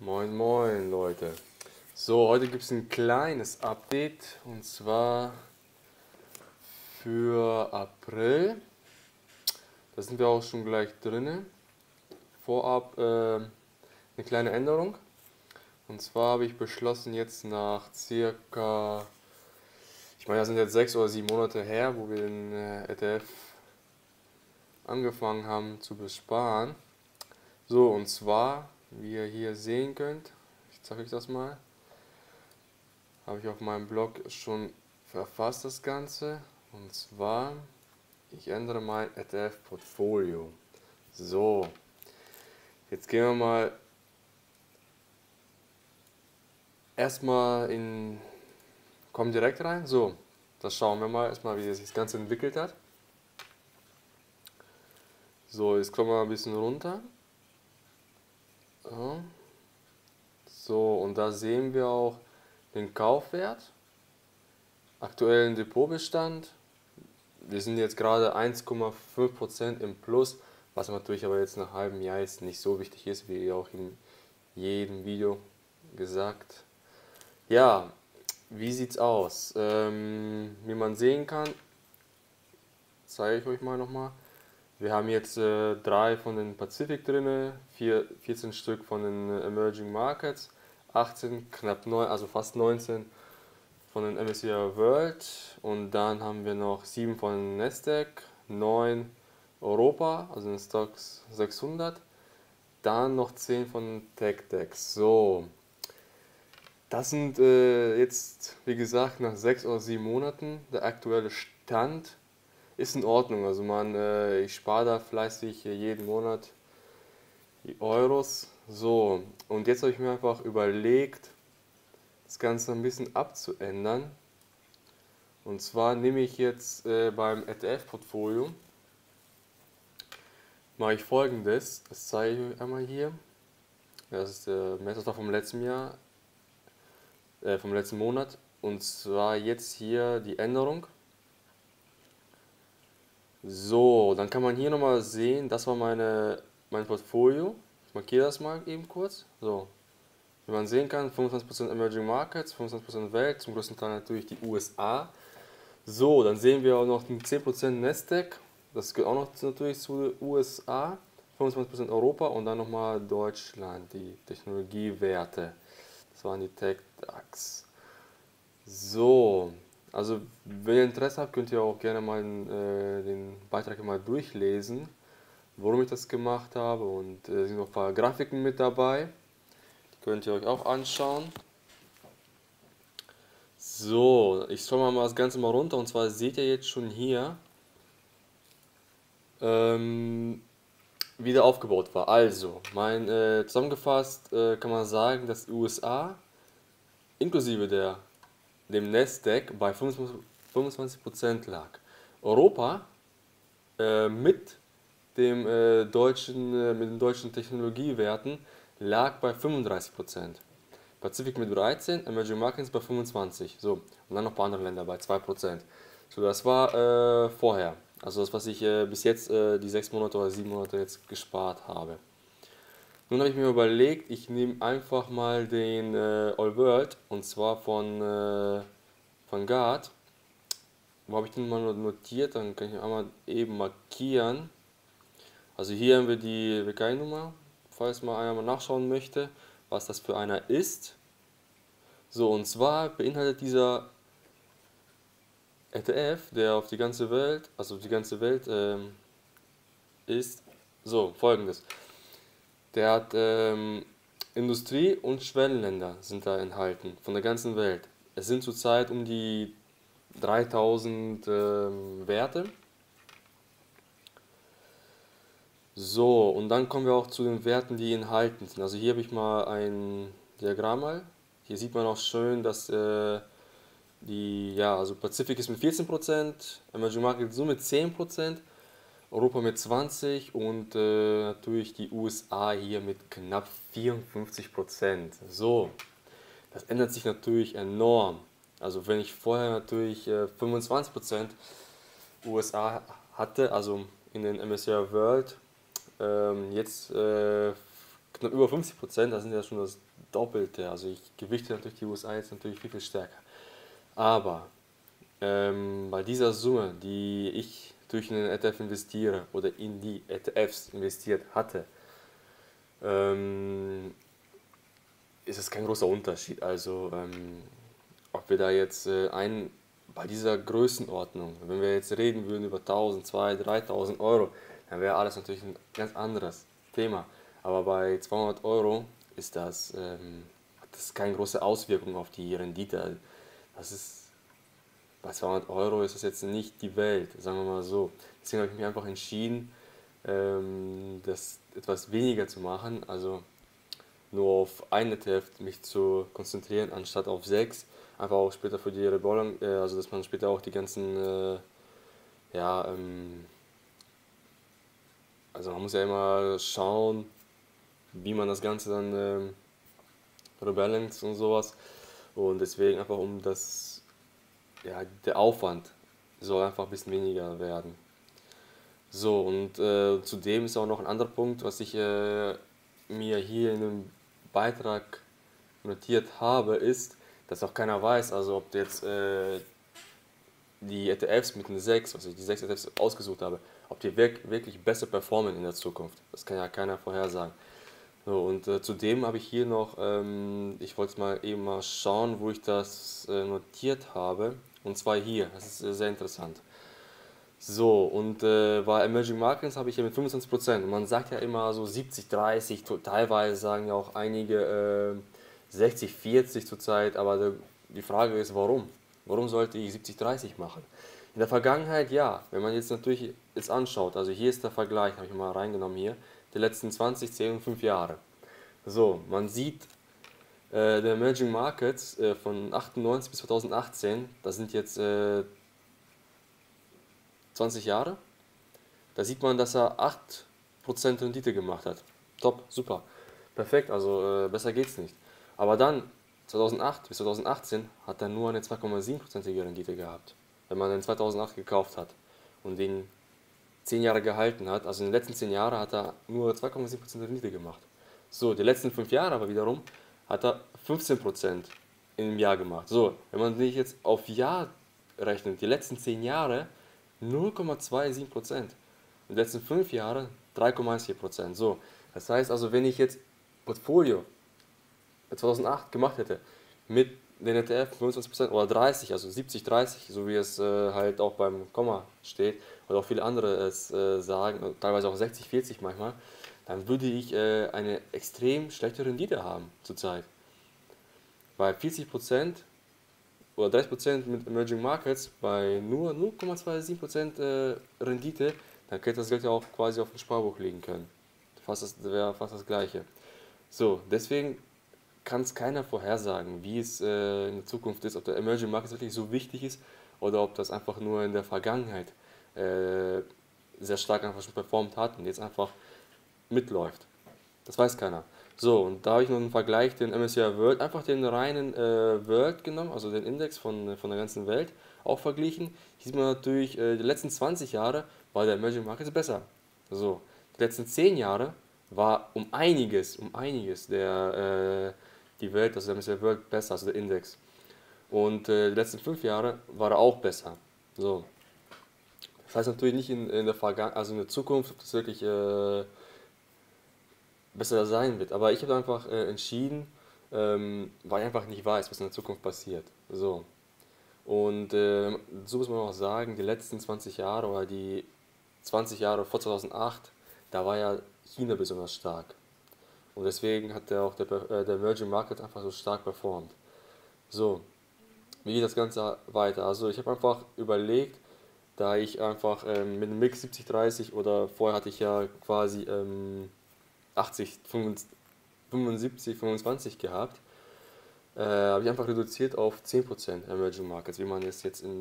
Moin moin Leute. So, heute gibt es ein kleines Update und zwar für April. Da sind wir auch schon gleich drinne. Vorab eine kleine Änderung. Und zwar habe ich beschlossen, jetzt nach circa, ich meine, das sind jetzt 6 oder 7 Monate her, wo wir den ETF angefangen haben zu besparen. So, und zwar, wie ihr hier sehen könnt, ich zeige euch das mal, habe ich auf meinem Blog schon verfasst das Ganze. Und zwar, ich ändere mein ETF-Portfolio. So, jetzt gehen wir mal erstmal kommen direkt rein. So, das schauen wir mal erstmal, wie sich das Ganze entwickelt hat. So, jetzt kommen wir ein bisschen runter. Ja. So, und da sehen wir auch den Kaufwert, aktuellen Depotbestand. Wir sind jetzt gerade 1,5% im Plus, was natürlich aber jetzt nach einem halben Jahr jetzt nicht so wichtig ist, wie auch in jedem Video gesagt. Ja, wie sieht's aus? Wie man sehen kann, zeige ich euch mal nochmal. Wir haben jetzt 3 von den Pacific drin, 14 Stück von den Emerging Markets, 18, knapp 9, also fast 19 von den MSCI World und dann haben wir noch 7 von Nasdaq, 9 Europa, also den Stocks 600, dann noch 10 von TechDex. So, das sind jetzt, wie gesagt, nach 6 oder 7 Monaten. Der aktuelle Stand ist in Ordnung. Also ich spare da fleißig jeden Monat die Euros. So, und jetzt habe ich mir einfach überlegt, das Ganze ein bisschen abzuändern. Und zwar nehme ich jetzt beim ETF-Portfolio, mache ich folgendes, das zeige ich euch einmal hier. Das ist das war vom letzten Jahr, vom letzten Monat. Und zwar jetzt hier die Änderung. So, dann kann man hier nochmal sehen, das war mein Portfolio. Ich markiere das mal eben kurz. So, wie man sehen kann, 25% Emerging Markets, 25% Welt, zum größten Teil natürlich die USA. So, dann sehen wir auch noch den 10% Nasdaq, das gehört auch noch natürlich zu den USA, 25% Europa und dann nochmal Deutschland, die Technologiewerte. Das waren die Tech DAX. So, also wenn ihr Interesse habt, könnt ihr auch gerne mal den Beitrag mal durchlesen, warum ich das gemacht habe und sind noch ein paar Grafiken mit dabei, die könnt ihr euch auch anschauen. So, ich schaue mal das Ganze mal runter und zwar seht ihr jetzt schon hier, wie der aufgebaut war. Also, zusammengefasst kann man sagen, dass die USA inklusive dem Nasdaq bei 25% lag. Europa mit mit den deutschen Technologiewerten lag bei 35%. Pacific mit 13, Emerging Markets bei 25. So, und dann noch ein paar andere Länder bei 2%. So, das war vorher. Also das, was ich bis jetzt die 6 Monate oder 7 Monate jetzt gespart habe. Nun habe ich mir überlegt, ich nehme einfach mal den All World und zwar von Guard. Wo habe ich den mal notiert? Dann kann ich einmal eben markieren. Also hier haben wir die WKI-Nummer, falls mal einer mal nachschauen möchte, was das für einer ist. So, und zwar beinhaltet dieser ETF, der auf die ganze Welt, also die ganze Welt ist, so folgendes. Der hat Industrie- und Schwellenländer sind da enthalten, von der ganzen Welt. Es sind zurzeit um die 3000 Werte. So, und dann kommen wir auch zu den Werten, die enthalten sind. Also hier habe ich mal ein Diagramm mal. Hier sieht man auch schön, dass also Pazifik ist mit 14%, Emerging Markets so mit 10%, Europa mit 20% und natürlich die USA hier mit knapp 54%. So, das ändert sich natürlich enorm. Also wenn ich vorher natürlich 25% USA hatte, also in den MSCI World, jetzt knapp über 50%, das sind ja schon das Doppelte. Also ich gewichte natürlich die USA jetzt natürlich viel, viel stärker. Aber bei dieser Summe, die ich durch einen ETF investiere oder in die ETFs investiert hatte, ähm, ist es kein großer Unterschied. Also ob wir da jetzt bei dieser Größenordnung, wenn wir jetzt reden würden über 1000, 2000, 3000 Euro, dann wäre alles natürlich ein ganz anderes Thema. Aber bei 200 Euro hat das keine große Auswirkung auf die Rendite. Das ist, bei 200 Euro ist das jetzt nicht die Welt, sagen wir mal so. Deswegen habe ich mich einfach entschieden, das etwas weniger zu machen, also nur auf ein ETF mich zu konzentrieren, anstatt auf sechs. Einfach auch später für die Rebellung, also dass man später auch die ganzen, ja, also man muss ja immer schauen, wie man das Ganze dann rebalanced und sowas. Und deswegen einfach ja, der Aufwand soll einfach ein bisschen weniger werden. So, und zudem ist auch noch ein anderer Punkt, was ich mir hier in einem Beitrag notiert habe, ist, dass auch keiner weiß, also ob jetzt die ETFs mit den sechs, also ich die sechs ETFs ausgesucht habe, ob die wirklich besser performen in der Zukunft. Das kann ja keiner vorhersagen. So, und zudem habe ich hier noch, ich wollte mal eben mal schauen, wo ich das notiert habe. Und zwar hier, das ist sehr interessant. So, und bei Emerging Markets habe ich hier mit 25%. Und man sagt ja immer so 70, 30, teilweise sagen ja auch einige 60, 40 zurzeit, aber die Frage ist, warum? Warum sollte ich 70, 30 machen? In der Vergangenheit ja, wenn man jetzt natürlich jetzt anschaut, also hier ist der Vergleich, habe ich mal reingenommen hier, der letzten 20, 10 und 5 Jahre. So, man sieht, der Emerging Markets von 98 bis 2018, das sind jetzt 20 Jahre, da sieht man, dass er 8% Rendite gemacht hat. Top, super, perfekt, also besser geht's nicht. Aber dann, 2008 bis 2018, hat er nur eine 2,7%ige Rendite gehabt, wenn man den 2008 gekauft hat und den 10 Jahre gehalten hat. Also in den letzten 10 Jahren hat er nur 2,7% Rendite gemacht. So, die letzten 5 Jahre aber wiederum hat er 15% im Jahr gemacht. So, wenn man sich jetzt auf Jahr rechnet, die letzten 10 Jahre 0,27%. Die letzten 5 Jahre 3,14%. So, das heißt also, wenn ich jetzt Portfolio 2008 gemacht hätte mit den ETF 25% oder 30, also 70, 30, so wie es halt auch beim Komma steht oder auch viele andere es sagen, teilweise auch 60, 40 manchmal, dann würde ich eine extrem schlechte Rendite haben zurzeit. Bei 40% oder 30% mit Emerging Markets bei nur 0,27% Rendite, dann könnte das Geld ja auch quasi auf dem Sparbuch legen können. Das wäre fast das Gleiche. So, deswegen kann es keiner vorhersagen, wie es in der Zukunft ist, ob der Emerging Markets wirklich so wichtig ist oder ob das einfach nur in der Vergangenheit sehr stark einfach schon performt hat und jetzt einfach mitläuft. Das weiß keiner. So, und da habe ich noch einen Vergleich, den MSCI World, einfach den reinen World genommen, also den Index von der ganzen Welt, auch verglichen. Hier sieht man natürlich, die letzten 20 Jahre war der Emerging Markets besser. So, die letzten 10 Jahre war um einiges die Welt, also der MSCI World besser, also der Index. Und die letzten 5 Jahre war er auch besser. So, das heißt natürlich nicht in der Vergangenheit, also in der Zukunft, ob das wirklich besser sein wird. Aber ich habe einfach entschieden, weil ich einfach nicht weiß, was in der Zukunft passiert. So. Und so muss man auch sagen, die letzten 20 Jahre oder die 20 Jahre vor 2008, da war ja China besonders stark. Und deswegen hat der Emerging Market einfach so stark performt. So, wie geht das Ganze weiter? Also ich habe einfach überlegt, da ich einfach mit dem Mix 70-30 oder vorher hatte ich ja quasi 80, 75, 25 gehabt, habe ich einfach reduziert auf 10% Emerging Markets, wie man es jetzt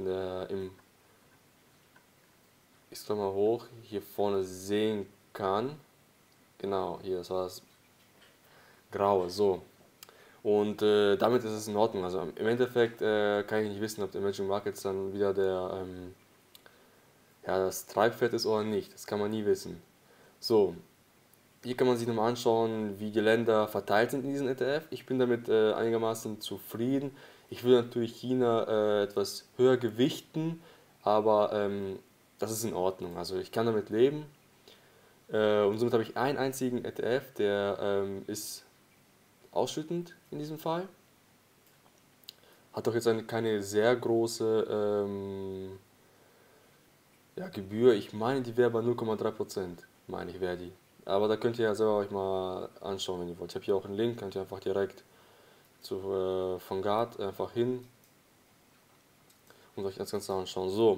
ich scroll mal hoch, hier vorne sehen kann. Genau, hier, das war das Graue, so. Und damit ist es in Ordnung. Also im Endeffekt kann ich nicht wissen, ob die Emerging Markets dann wieder ja, das Treibpferd ist oder nicht. Das kann man nie wissen. So, hier kann man sich nochmal anschauen, wie die Länder verteilt sind in diesem ETF. Ich bin damit einigermaßen zufrieden. Ich würde natürlich China etwas höher gewichten, aber das ist in Ordnung. Also ich kann damit leben. Und somit habe ich einen einzigen ETF, der ist ausschüttend in diesem Fall. Hat doch jetzt keine sehr große ja, Gebühr. Ich meine, die wäre bei 0,3%, meine ich, wäre die. Aber da könnt ihr ja selber euch mal anschauen, wenn ihr wollt. Ich habe hier auch einen Link, könnt ihr einfach direkt zu Vanguard einfach hin und euch das Ganze anschauen. So,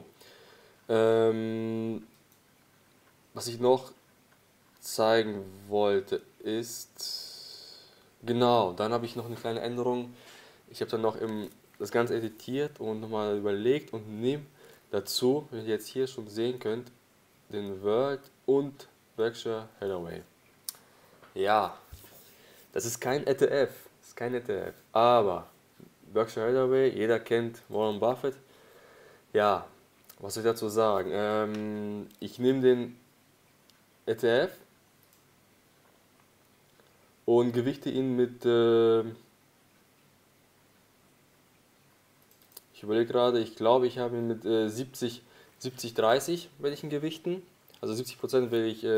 ähm, was ich noch zeigen wollte ist, genau, dann habe ich noch eine kleine Änderung. Ich habe dann noch das Ganze editiert und nochmal überlegt und nehme dazu, wenn ihr jetzt hier schon sehen könnt, den World und Berkshire Hathaway. Ja, das ist kein ETF, das ist kein ETF, aber Berkshire Hathaway, jeder kennt Warren Buffett. Ja, was soll ich dazu sagen? Ich nehme den ETF und gewichte ihn mit, ich überlege gerade, ich glaube, ich habe ihn mit 70-30 werde ich ihn gewichten. Also 70% werde ich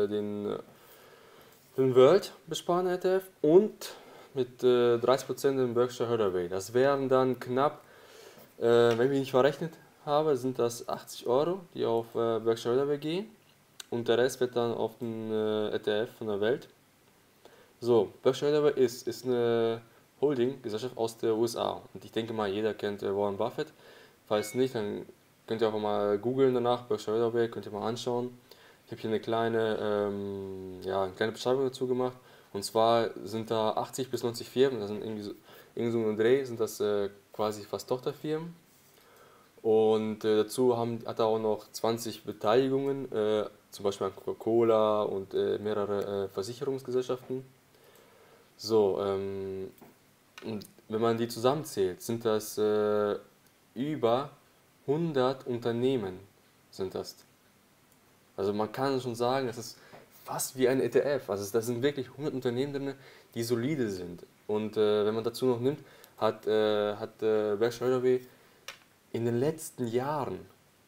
den World besparen ETF und mit 30% den Berkshire Hathaway. Das wären dann knapp, wenn ich mich nicht verrechnet habe, sind das 80 Euro, die auf Berkshire Hathaway gehen. Und der Rest wird dann auf den ETF von der Welt. So, Berkshire Hathaway ist eine Holding-Gesellschaft aus der USA. Und ich denke mal, jeder kennt Warren Buffett. Falls nicht, dann könnt ihr einfach mal googeln danach, Berkshire Hathaway, könnt ihr mal anschauen. Ich habe hier ja, eine kleine Beschreibung dazu gemacht. Und zwar sind da 80 bis 90 Firmen, das sind irgendwie so ein Dreh, sind das quasi fast Tochterfirmen. Und dazu hat er auch noch 20 Beteiligungen, zum Beispiel an Coca-Cola und mehrere Versicherungsgesellschaften. So, und wenn man die zusammenzählt, sind das über 100 Unternehmen sind das. Also man kann schon sagen, das ist fast wie ein ETF. Also da sind wirklich 100 Unternehmen drin, die solide sind. Und wenn man dazu noch nimmt, hat Berkshire Hathaway in den letzten Jahren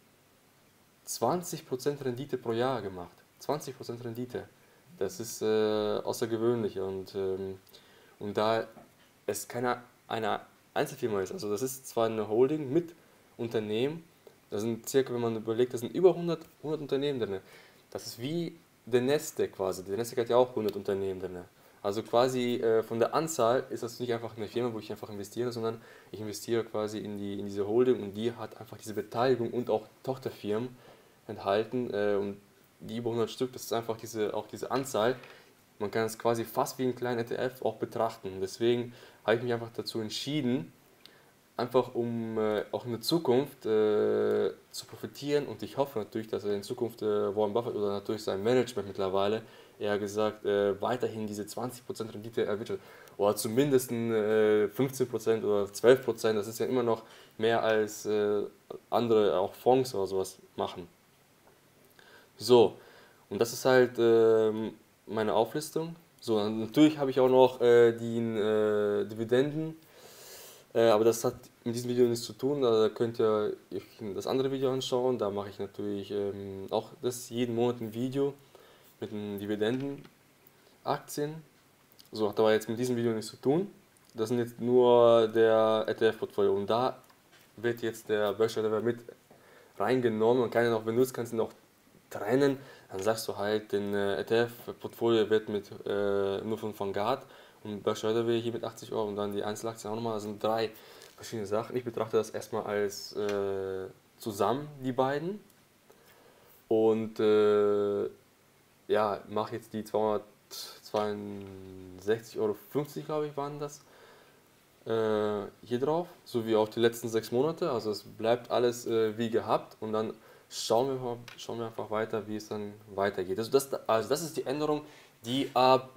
20% Rendite pro Jahr gemacht. 20% Rendite. Das ist außergewöhnlich und da es eine Einzelfirma ist, also das ist zwar eine Holding mit Unternehmen, da sind circa, wenn man überlegt, da sind über 100 Unternehmen drin. Das ist wie der Nasdaq quasi. Der Nasdaq hat ja auch 100 Unternehmen drin. Also quasi von der Anzahl ist das nicht einfach eine Firma, wo ich einfach investiere, sondern ich investiere quasi in diese Holding und die hat einfach diese Beteiligung und auch Tochterfirmen enthalten. Und die über 100 Stück, das ist einfach auch diese Anzahl. Man kann es quasi fast wie einen kleinen ETF auch betrachten. Deswegen habe ich mich einfach dazu entschieden, einfach um auch in der Zukunft zu profitieren und ich hoffe natürlich, dass er in Zukunft Warren Buffett oder natürlich sein Management mittlerweile, eher gesagt, weiterhin diese 20% Rendite erwirtschaftet oder zumindest 15% oder 12%, das ist ja immer noch mehr als andere, auch Fonds oder sowas machen. So, und das ist halt meine Auflistung. So, und natürlich habe ich auch noch die Dividenden, aber das hat mit diesem Video nichts zu tun. Da könnt ihr euch das andere Video anschauen. Da mache ich natürlich auch jeden Monat ein Video mit den Dividendenaktien. So, hat aber jetzt mit diesem Video nichts zu tun. Das sind jetzt nur der ETF-Portfolio und da wird jetzt der Berkshire mit reingenommen. Man kann ja noch, wenn du es kannst, noch trennen. Dann sagst du halt, den ETF-Portfolio wird nur von Vanguard und Berkshire Hathaway hier mit 80 Euro und dann die Einzelaktien auch nochmal. Das sind drei verschiedene Sachen. Ich betrachte das erstmal als zusammen, die beiden. Und ja, mache jetzt die 262,50 Euro, glaube ich, waren das. Hier drauf, sowie auch die letzten 6 Monate. Also es bleibt alles wie gehabt und dann schauen wir einfach weiter, wie es dann weitergeht. Also das ist die Änderung, die ab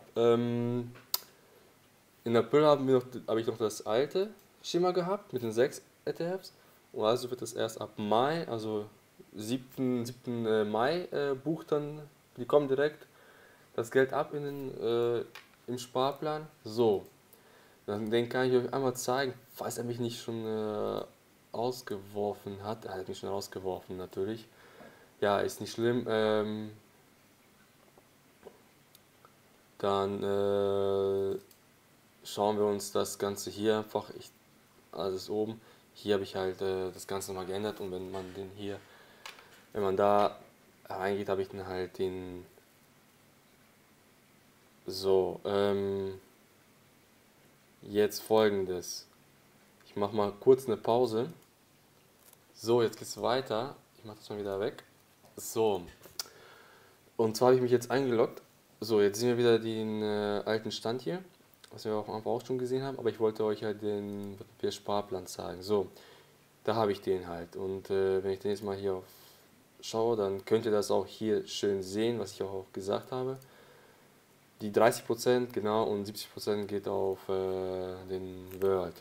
in April habe ich noch das alte Schema gehabt mit den 6 ETFs. Und also wird es erst ab Mai, also 7. Mai bucht dann, die kommen direkt. das Geld ab im Sparplan. So, den kann ich euch einmal zeigen, falls er mich nicht schon ausgeworfen hat. Er hat mich schon rausgeworfen natürlich. Ja, ist nicht schlimm. Dann schauen wir uns das Ganze hier einfach, alles oben. Hier habe ich halt das Ganze nochmal geändert und wenn man da reingeht, habe ich dann halt den, so, jetzt folgendes. Ich mache mal kurz eine Pause. So, jetzt geht's weiter. Ich mache das mal wieder weg. So, und zwar habe ich mich jetzt eingeloggt. So, jetzt sehen wir wieder den alten Stand hier, was wir auch am Anfang auch schon gesehen haben, aber ich wollte euch halt den Sparplan zeigen. So, da habe ich den halt. Und wenn ich den jetzt mal hier auf schaue, dann könnt ihr das auch hier schön sehen, was ich auch gesagt habe. Die 30% genau und 70% geht auf den World.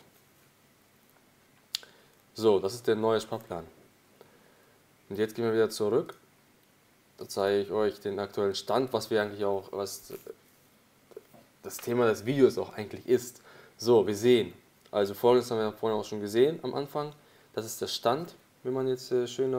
So, das ist der neue Sparplan. Und jetzt gehen wir wieder zurück. Da zeige ich euch den aktuellen Stand, was wir eigentlich auch, was das Thema des Videos auch eigentlich ist. So, wir sehen. Also folgendes haben wir vorhin auch schon gesehen am Anfang. Das ist der Stand, wie man jetzt schön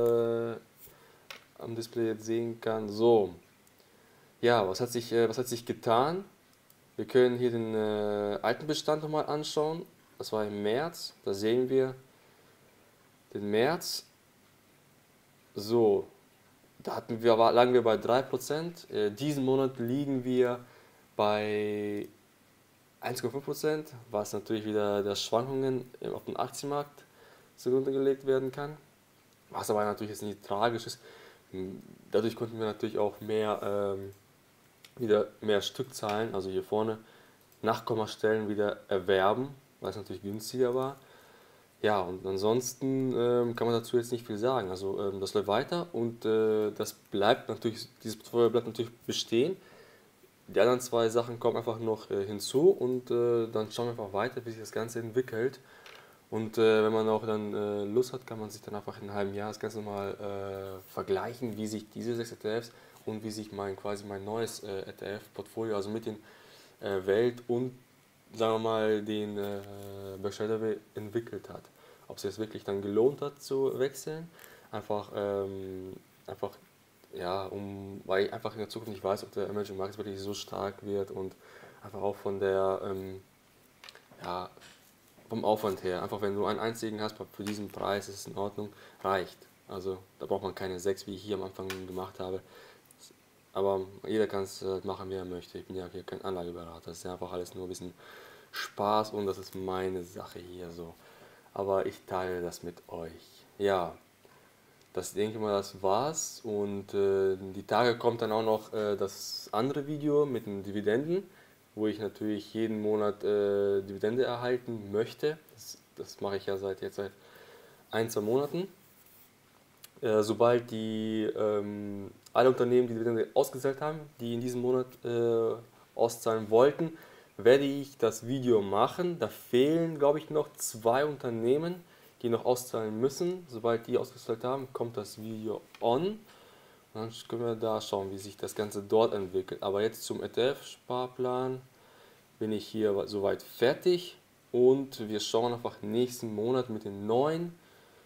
am Display jetzt sehen kann. So, ja, was hat sich getan? Wir können hier den alten Bestand nochmal anschauen. Das war im März. Da sehen wir den März. So, lagen wir bei 3%. Diesen Monat liegen wir bei 1,5%, was natürlich wieder der Schwankungen auf dem Aktienmarkt zugrunde gelegt werden kann. Was aber natürlich jetzt nicht tragisch ist. Dadurch konnten wir natürlich auch wieder mehr Stückzahlen, also hier vorne Nachkommastellen wieder erwerben, weil es natürlich günstiger war. Ja, und ansonsten kann man dazu jetzt nicht viel sagen. Also das läuft weiter und dieses Portfolio bleibt natürlich bestehen. Die anderen zwei Sachen kommen einfach noch hinzu und dann schauen wir einfach weiter, wie sich das Ganze entwickelt. Und wenn man auch dann Lust hat, kann man sich dann einfach in einem halben Jahr das Ganze mal vergleichen, wie sich diese 6 ETFs und wie sich quasi mein neues ETF-Portfolio, also mit den Welt und sagen wir mal den Berkshire Hathaway entwickelt hat. Ob es sich wirklich dann gelohnt hat zu wechseln, einfach ja, weil ich einfach in der Zukunft nicht weiß, ob der Emerging Markets wirklich so stark wird und einfach auch ja, vom Aufwand her. Einfach wenn du einen einzigen hast, für diesen Preis ist es in Ordnung, reicht. Also da braucht man keine 6, wie ich hier am Anfang gemacht habe. Aber jeder kann es machen, wie er möchte. Ich bin ja hier kein Anlageberater. Das ist ja einfach alles nur ein bisschen Spaß und das ist meine Sache hier so. Aber ich teile das mit euch. Ja, das denke ich mal, das war's. Und die Tage kommt dann auch noch das andere Video mit den Dividenden, wo ich natürlich jeden Monat Dividende erhalten möchte. Das mache ich ja seit ein, zwei Monaten. Sobald alle Unternehmen die Dividende ausgezahlt haben, die in diesem Monat auszahlen wollten, werde ich das Video machen. Da fehlen, glaube ich, noch 2 Unternehmen, die noch auszahlen müssen. Sobald die ausgezahlt haben, kommt das Video on. Und dann können wir da schauen, wie sich das Ganze dort entwickelt. Aber jetzt zum ETF-Sparplan bin ich hier soweit fertig. Und wir schauen einfach nächsten Monat mit den neuen.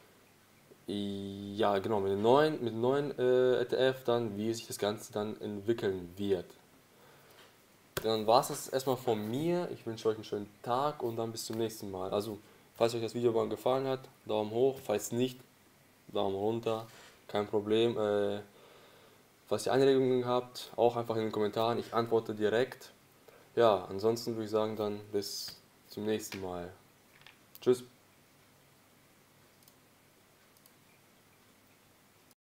Ja, genau, mit dem neuen ETF dann, wie sich das Ganze dann entwickeln wird. Dann war es das erstmal von mir. Ich wünsche euch einen schönen Tag und dann bis zum nächsten Mal. Also, falls euch das Video mal gefallen hat, Daumen hoch. Falls nicht, Daumen runter. Kein Problem. Falls ihr Anregungen habt, auch einfach in den Kommentaren. Ich antworte direkt. Ja, ansonsten würde ich sagen dann bis zum nächsten Mal. Tschüss.